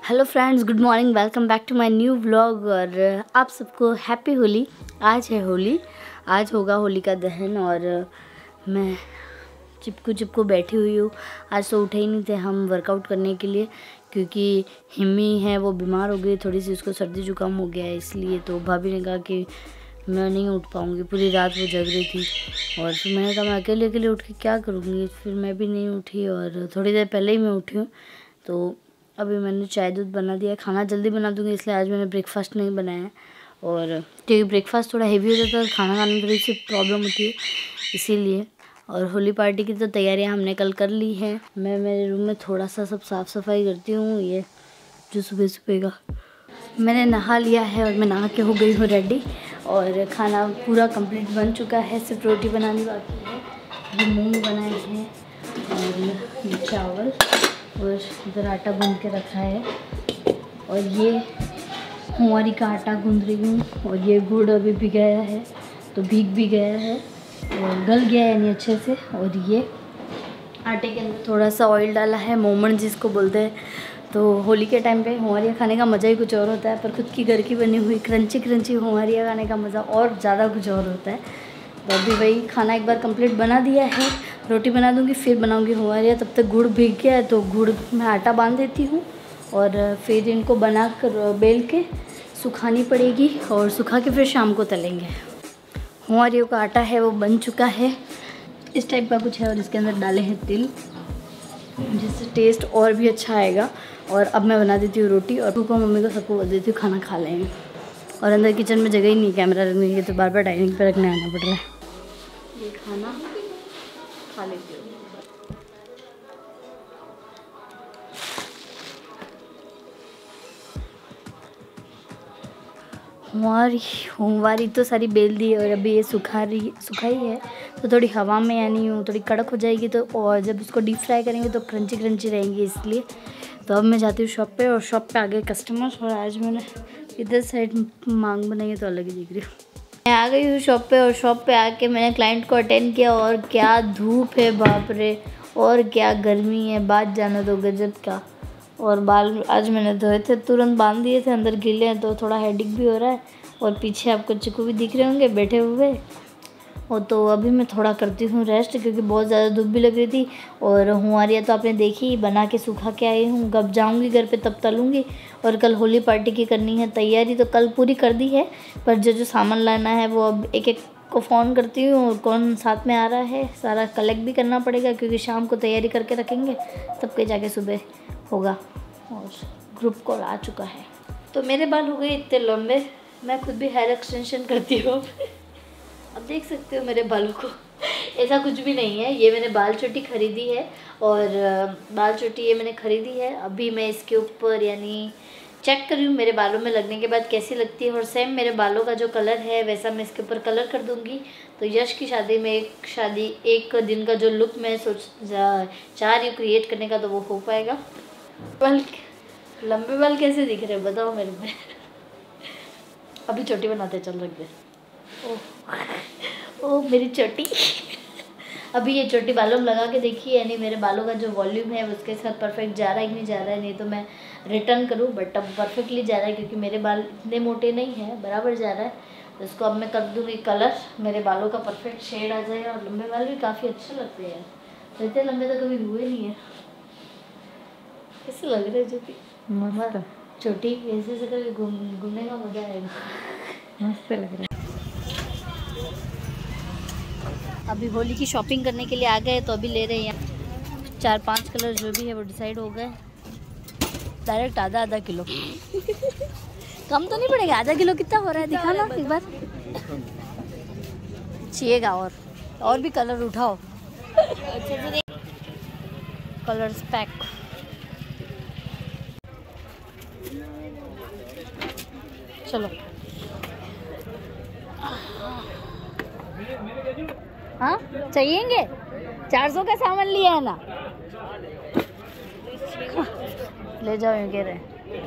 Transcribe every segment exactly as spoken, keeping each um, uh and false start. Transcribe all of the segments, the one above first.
Hello friends, good morning, welcome back to my new vlog. और आप सबको happy Holi. आज है होली, आज होगा होली का दहन। और मैं चिपकू चिपकू बैठी हुई हूँ। आज तो उठे ही नहीं थे हम वर्कआउट करने के लिए, क्योंकि हिम्मी है वो बीमार हो गई थोड़ी सी, उसको सर्दी जुकाम हो गया है, इसलिए तो भाभी ने कहा कि मैं नहीं उठ पाऊँगी। पूरी रात वो जग रही थी और फिर मैंने कहा मैं अकेले अकेले उठ के क्या करूँगी, फिर मैं भी नहीं उठी और थोड़ी देर पहले ही मैं उठी हूँ। तो अभी मैंने चाय दूध बना दिया, खाना जल्दी बना दूँगी, इसलिए आज मैंने ब्रेकफास्ट नहीं बनाया है। और क्योंकि ब्रेकफास्ट थोड़ा हेवी हो जाता है, खाना खाने में थोड़ी सी प्रॉब्लम होती है, इसीलिए। और होली पार्टी की तो तैयारियां हमने कल कर ली है। मैं मेरे रूम में थोड़ा सा सब साफ़ सफाई करती हूँ। ये जो सुबह सुबह का मैंने नहा लिया है और मैं नहा के हो गई हूँ रेडी। और खाना पूरा कंप्लीट बन चुका है, सिर्फ रोटी बनानी बाकी है। ये मूंग बनाए हैं और ये चावल, और इधर आटा गूंद के रखा है। और ये हुआरी का आटा गूंद रही हूँ। और ये गुड़ अभी भिगाया है, तो भीग भी गया है और गल गया है यानी अच्छे से। और ये आटे के अंदर थोड़ा सा ऑयल डाला है, मोमन जिसको बोलते हैं। तो होली के टाइम पे हुआरिया खाने का मज़ा ही कुछ और होता है, पर खुद की घर की बनी हुई क्रंची क्रंची हुआरिया खाने का मज़ा और ज़्यादा कुछ और होता है। तो अभी वही खाना एक बार कंप्लीट बना दिया है, रोटी बना दूंगी, फिर बनाऊंगी हुआरिया। तब तक गुड़ भीग गया है, तो गुड़ में आटा बांध देती हूँ और फिर इनको बना कर बेल के सुखानी पड़ेगी, और सुखा के फिर शाम को तलेंगे। हुआरियों का आटा है वो बन चुका है, इस टाइप का कुछ है, और इसके अंदर डाले हैं तिल, जिससे टेस्ट और भी अच्छा आएगा। और अब मैं बना देती हूँ रोटी, और पापा मम्मी को सबको बोल देती हूँ खाना खा लेंगे। और अंदर किचन में जगह ही नहीं कैमरा रखने की, तो बार बार डाइनिंग पे रखने आना पड़ रहा है। ये खाना खा लेती हूँ। हुआरी हुआरी तो सारी बेल दी, और अभी ये सुखा रही सुखाई है, तो थोड़ी हवा में यानी यूँ थोड़ी कड़क हो जाएगी। तो और जब इसको डीप फ्राई करेंगे तो क्रंची क्रंची रहेंगी, इसलिए। तो अब मैं जाती हूँ शॉप पे, और शॉप पे आ गए कस्टमर। और आज मैंने इधर साइड मांग बनाई है, तो अलग ही दिख रही हूँ। मैं आ गई हूँ शॉप पे, और शॉप पे आके मैंने क्लाइंट को अटेंड किया। और क्या धूप है, बाप रे, और क्या गर्मी है, बात जाना दो गजब का। और बाल आज मैंने धोए थे, तुरंत बांध दिए थे, अंदर गीले हैं, तो थोड़ा हेडेक भी हो रहा है। और पीछे आपको चिकू भी दिख रहे होंगे बैठे हुए। और तो अभी मैं थोड़ा करती हूँ रेस्ट, क्योंकि बहुत ज़्यादा धूप भी लग रही थी। और हुआरिया तो आपने देखी, बना के सूखा के आई हूँ। कब जाऊँगी घर पे तब तलूँगी। और कल होली पार्टी की करनी है तैयारी, तो कल पूरी कर दी है, पर जो जो सामान लाना है वो अब एक एक को फ़ोन करती हूँ, और कौन साथ में आ रहा है सारा कलेक्ट भी करना पड़ेगा, क्योंकि शाम को तैयारी करके रखेंगे तब के जाके सुबह होगा। और ग्रुप कॉल आ चुका है। तो मेरे बाल हो गए इतने लंबे, मैं खुद भी हेयर एक्सटेंशन करती हूँ। अब देख सकते हो मेरे बालों को, ऐसा कुछ भी नहीं है। ये मैंने बाल चोटी खरीदी है, और बाल चोटी ये मैंने खरीदी है। अभी मैं इसके ऊपर यानी चेक कर रही हूँ मेरे बालों में लगने के बाद कैसी लगती है। और सेम मेरे बालों का जो कलर है वैसा मैं इसके ऊपर कलर कर दूँगी। तो यश की शादी में एक शादी एक दिन का जो लुक मैं सोच चाह रही हूँ क्रिएट करने का, तो वो हो पाएगा। बाल लंबे बाल कैसे दिख रहे हैं बताओ मेरे में। अभी चोटी बनाते चल रख दे। ओह ओह मेरी चोटी। अभी ये चोटी बालों में लगा के देखिए, यानी मेरे बालों का जो वॉल्यूम है उसके साथ परफेक्ट जा रहा है कि नहीं जा रहा है। नहीं तो मैं रिटर्न करूँ, बट अब परफेक्टली जा रहा है, क्योंकि मेरे बाल इतने मोटे नहीं हैं, बराबर जा रहा है। तो इसको अब मैं कर दूँगी कलर, मेरे बालों का परफेक्ट शेड आ जाएगा। और लंबे बाल भी काफ़ी अच्छे लगते हैं, तो इतने लंबे तो कभी हुए नहीं है। कैसे लग रहे चोटी? मस्त चोटी ऐसे से कभी घूम घूमने का मजा आएगा, मस्त लग रहा है। अभी होली की शॉपिंग करने के लिए आ गए, तो अभी ले रहे हैं चार पांच कलर जो भी है वो डिसाइड हो गए। डायरेक्ट आधा आधा किलो। कम तो नहीं पड़ेगा? आधा किलो कितना हो रहा है दिखाना एक बार। चाहिएगा और और भी कलर उठाओ। Colours pack. चलो। हाँ चाहिएंगे? चार सौ का सामान लिया है ना, ले जाओ ये कह रहे।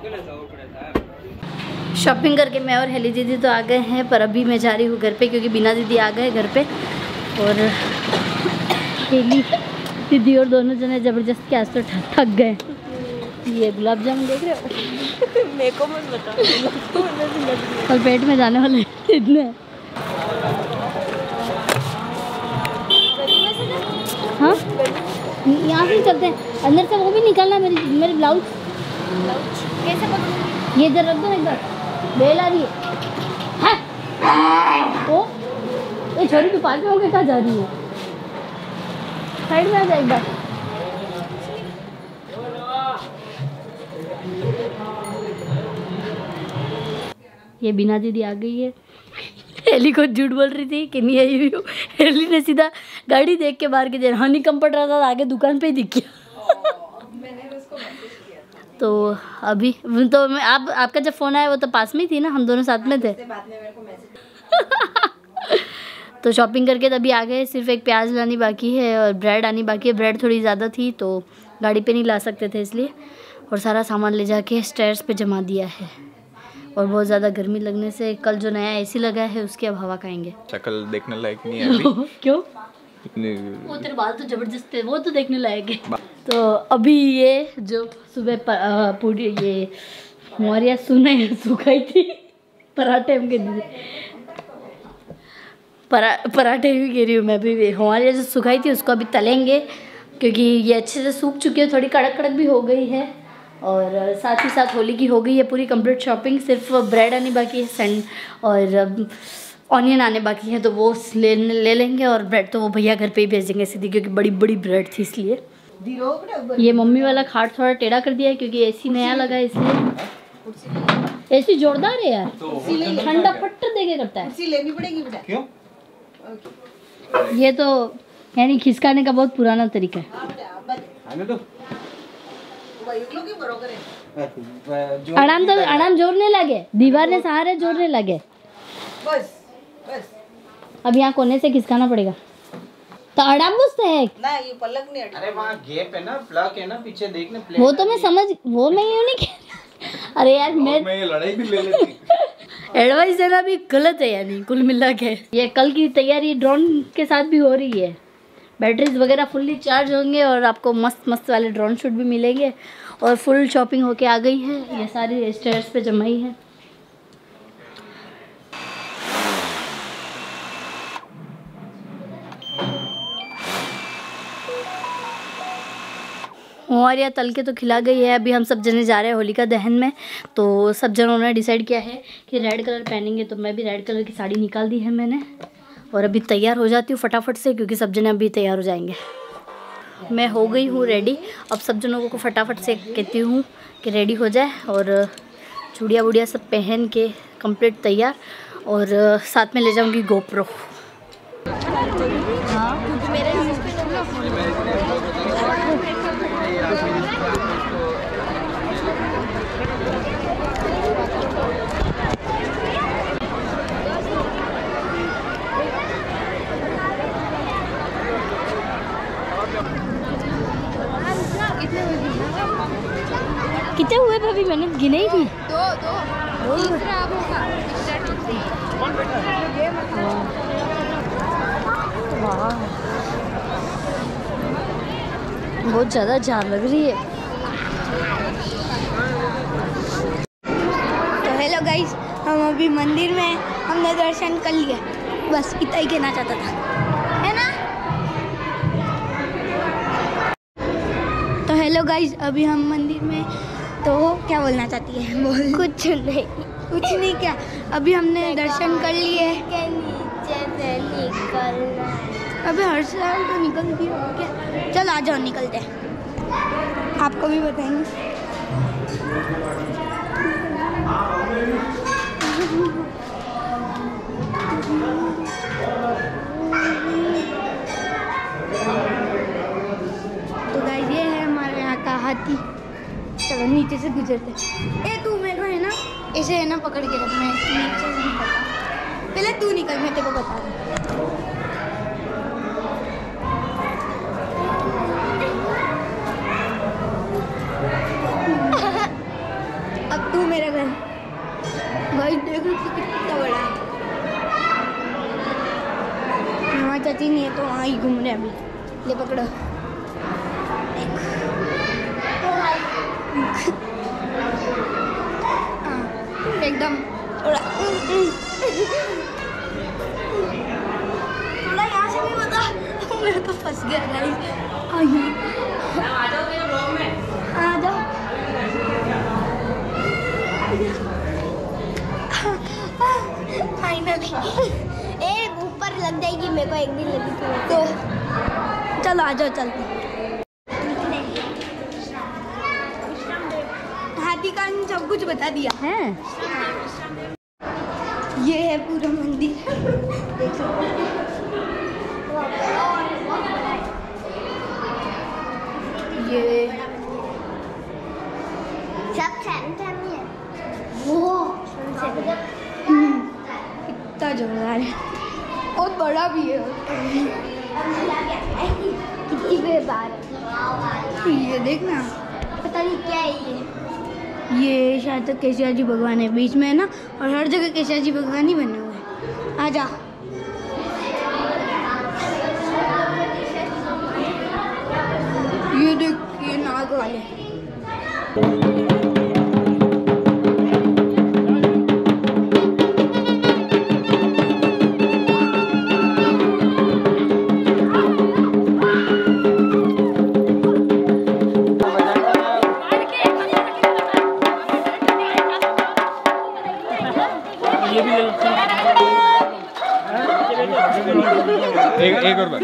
शॉपिंग करके मैं और हेली दीदी तो आ गए हैं, पर अभी मैं जा रही हूँ घर पे, क्योंकि बिना दीदी आ गए घर पे। और हेली दीदी और दोनों जने ज़बरदस्त के आज तो थक गए। ये गुलाब जामुन देख रहे हो? मेरे को मत बताओ। कल पेट में जाने वाले इतने। हाँ यहाँ से चलते हैं, अंदर से वो भी निकालना मेरी मेरी ब्लाउज। कैसे पकड़ूं? ये इधर रख दो, एक बार बेल आ रही है। ओ ये छोरी तो पास में होकर कहाँ जा रही है? साइड में आ जा एक बार। ये बिना दीदी आ गई है। हेली को झूठ बोल रही थी कि नहीं आई हुई हूँ। हेली ने सीधा गाड़ी देख के बाहर के दे हनी कम पड़ रहा था, आगे दुकान पे ही दिख गया। मैंने उसको मैसेज किया था। तो अभी तो मैं आप आपका जब फ़ोन आया वो तो पास में ही थी ना, हम दोनों साथ में थे। बाद में मेरे को मैसेज तो शॉपिंग करके तभी आ गए। सिर्फ एक प्याज लानी बाकी है और ब्रेड आनी बाकी है। ब्रेड थोड़ी ज़्यादा थी तो गाड़ी पे नहीं ला सकते थे इसलिए, और सारा सामान ले जाके स्टेयर्स पे जमा दिया है। और बहुत ज़्यादा गर्मी लगने से कल जो नया एसी लगा है उसकी अब हवा खाएंगे। शक्ल देखने लायक नहीं है अभी। क्यों? इतनी वो तेरे बाल तो जबरदस्त है, वो तो देखने लायक है। तो अभी ये जो सुबह पूरी ये हमारी सुना सुखाई थी पराठे हम के दीदी परा पराठे भी कह रही हूँ मैं भी। हमारी जो सुखाई थी उसको अभी तलेंगे क्योंकि ये अच्छे से सूख चुकी है, थोड़ी कड़क कड़क भी हो गई है। और साथ ही साथ होली की हो गई है पूरी कंप्लीट शॉपिंग। सिर्फ ब्रेड आनी बाकी है, सेंड और ऑनियन आने बाकी है, तो वो ले ले लेंगे। और ब्रेड तो वो भैया घर पे ही भेजेंगे सीधी, क्योंकि बड़ी बड़ी ब्रेड थी इसलिए। ये मम्मी वाला खाट थोड़ा टेढ़ा कर दिया है क्योंकि एसी नया लगा है इसलिए। एसी जोरदार है यार, ठंडा फट्टर देके करता है। लेनी पड़ेगी बेटा। क्यों? ये तो यानी खिसकाने का बहुत पुराना तरीका है। आराम तो आराम जोड़ने लगे, दीवार ने सहारे जोड़ने लगे। बस बस अब यहाँ कोने से खिसकाना पड़ेगा तो आराम बुझते है ना, ये पलक नहीं हटेगा। अरे वहाँ गैप है ना, प्लग है ना पीछे, देखने प्लेट। वो तो मैं समझ, वो मैं यूँ नहीं कह रही। अरे यार मैं मैं ये लड़ाई भी ले लेती। एडवाइस देना भी गलत है यानी कुल मिला के। ये कल की तैयारी ड्रोन के साथ भी हो रही है। बैटरीज वगैरह फुल्ली चार्ज होंगे और आपको मस्त मस्त वाले ड्रोन शूट भी मिलेंगे। और फुल शॉपिंग होके आ गई है, ये सारी स्टेयर्स पे जमाई है। हमारे यहाँ तल के तो खिला गई है। अभी हम सब जने जा रहे हैं होलिका दहन में, तो सब जनों ने डिसाइड किया है कि रेड कलर पहनेंगे। तो मैं भी रेड कलर की साड़ी निकाल दी है मैंने, और अभी तैयार हो जाती हूँ फटाफट से क्योंकि सब जने अभी तैयार हो जाएंगे। मैं हो गई हूँ रेडी। अब सब जनों को फटाफट से कहती हूँ कि रेडी हो जाए और चूड़िया वूड़िया सब पहन के कंप्लीट तैयार, और साथ में ले जाऊँगी गोप्रो। कितने हुए भाभी? मैंने गिने ही नहीं। दो दो तीसरा अब होगा। वाह बहुत ज़्यादा जान लग रही है। तो हेलो गाइस, हम अभी मंदिर में हमने दर्शन कर लिया। बस इतना ही कहना चाहता था, है ना? तो हेलो गाइस, अभी हम मंदिर में, तो क्या बोलना चाहती है? बोल। कुछ नहीं, कुछ नहीं क्या, अभी हमने दर्शन कर लिए। नीचे से निकलना है। अबे हर साल तो निकलती हो क्या? चल आ जाओ, निकलते हैं, आपको भी बताएंगे। तो गाइस ये है हमारे यहाँ का हाथी। चलो नीचे से गुजरते। ए तू मेरे को है ना ऐसे है ना पकड़ के रख, मैं नीचे से निकलता। पहले तू निकल, मैं तेरे को बता दूँ। अब तू मेरा घर। भाई देखो कि कितना बड़ा है। हमारी चाची नहीं है तो वहाँ ही घूम रहे अभी। ले पकड़ो। हाँ, एकदम थोड़ा थोड़ा यहाँ से भी बता। मेरे तो फंस गया गाइस। आइए आ जाओ। फाइनली ए ऊपर लग जाएगी, मेरे को एक दिन लगी थी। तो चलो आ जाओ चलते। हाथी का सब कुछ बता दिया है। ये है पूरा मंदिर। देख सकते हैं। ये सब सेंटर में है। वो कितना जोरदार है, बहुत बड़ा भी है। कितनी बड़ी बार है। ये देखना, पता नहीं क्या है ये। ये शायद तक केशव जी भगवान है, बीच में है ना, और हर जगह केशव जी भगवान ही बने हुए हैं। आ जा। ये देख, ये नाग वाले। एक एक और बार।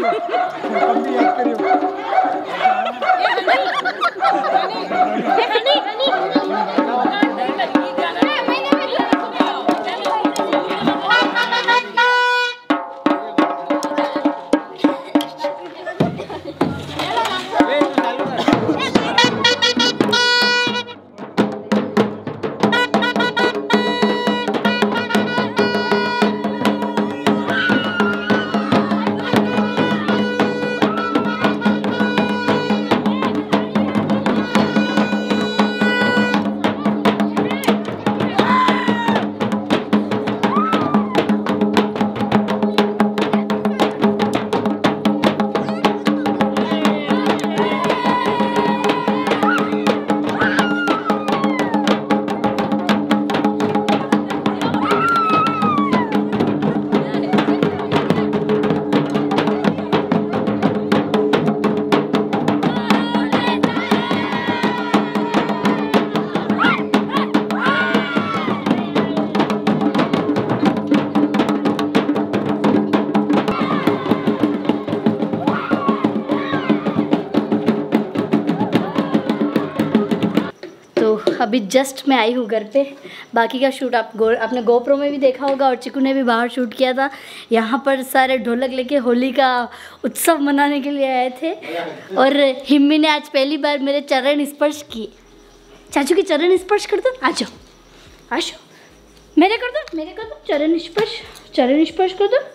अभी जस्ट मैं आई हूँ घर पे। बाकी का शूट आप गो आपने गोप्रो में भी देखा होगा और चिकू ने भी बाहर शूट किया था। यहाँ पर सारे ढोलक लेके होली का उत्सव मनाने के लिए आए थे और हिम्मी ने आज पहली बार मेरे चरण स्पर्श किए। चाचू के चरण स्पर्श कर दो, आ जाओ आ जाओ, मेरे कर दो मेरे कर दो चरण स्पर्श, चरण स्पर्श कर दो।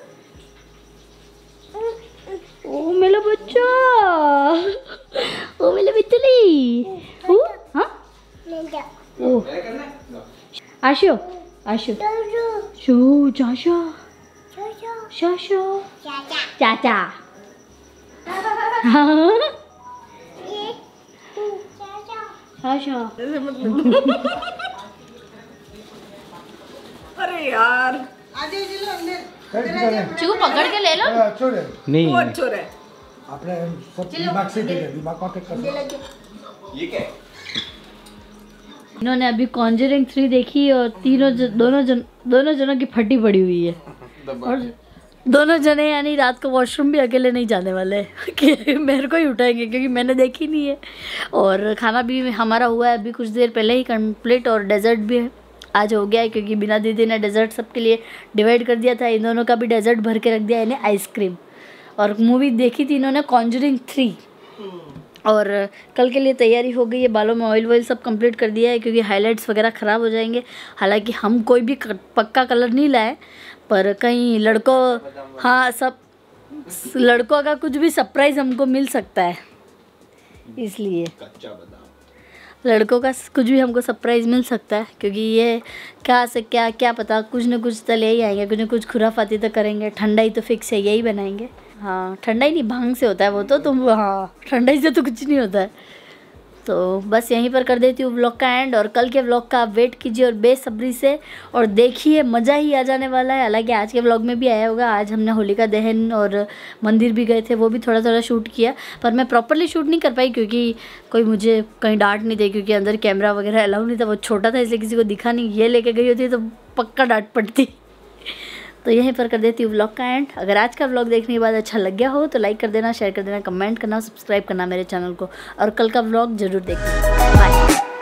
ओ मेरा बच्चा, ओ मेरा बितली, हाँ ओ आशो आशो शो चाशा शाशा चाचा हाँ शाशा। अरे यार आ जाओ चलो अंदर। चिकू पकड़ के ले लो। नहीं वो चोर है। आपने सब दिमाग से दे दिया, दिमाग में कर। ये क्या है? इन्होंने अभी कॉन्जरिंग थ्री देखी और तीनों ज, दोनों जन दोनों जनों की फटी पड़ी हुई है और दोनों जने यानी रात को वॉशरूम भी अकेले नहीं जाने वाले कि मेरे को ही उठाएंगे क्योंकि मैंने देखी नहीं है। और खाना भी हमारा हुआ है अभी कुछ देर पहले ही कंप्लीट और डेजर्ट भी आज हो गया है क्योंकि बिना दीदी ने डेजर्ट सबके लिए डिवाइड कर दिया था। इन दोनों का भी डेजर्ट भर के रख दिया इन्हें आइसक्रीम। और मूवी देखी थी इन्होंने कॉन्जरिंग थ्री और कल के लिए तैयारी हो गई है। बालों में ऑयल वॉयल सब कंप्लीट कर दिया है क्योंकि हाइलाइट्स वगैरह ख़राब हो जाएंगे। हालांकि हम कोई भी पक्का कलर नहीं लाए पर कहीं लड़कों हाँ सब लड़कों का कुछ भी सरप्राइज़ हमको मिल सकता है, इसलिए लड़कों का कुछ भी हमको सरप्राइज़ मिल सकता है क्योंकि ये क्या से क्या क्या पता कुछ न कुछ तो ले ही आएंगे, कुछ न कुछ खुराफाती तो करेंगे। ठंडाई तो फिक्स है, यही बनाएंगे। हाँ ठंडाई नहीं भांग से होता है वो तो तुम हाँ ठंडाई से तो कुछ नहीं होता है। तो बस यहीं पर कर देती हूँ व्लॉग का एंड, और कल के व्लॉग का आप वेट कीजिए और बेसब्री से, और देखिए मज़ा ही आ जाने वाला है। हालांकि आज के व्लॉग में भी आया होगा, आज हमने होलिका दहन और मंदिर भी गए थे, वो भी थोड़ा थोड़ा शूट किया, पर मैं प्रॉपरली शूट नहीं कर पाई क्योंकि कोई मुझे कहीं डांट नहीं दे, क्योंकि अंदर कैमरा वगैरह अलाउ नहीं था, वो छोटा था इसलिए किसी को दिखा नहीं। ये लेके गई होती तो पक्का डांट पड़ती। तो यहीं पर कर देती हूँ व्लॉग का एंड। अगर आज का व्लॉग देखने के बाद अच्छा लग गया हो तो लाइक कर देना, शेयर कर देना, कमेंट करना, सब्सक्राइब करना मेरे चैनल को, और कल का व्लॉग ज़रूर देखना। बाय।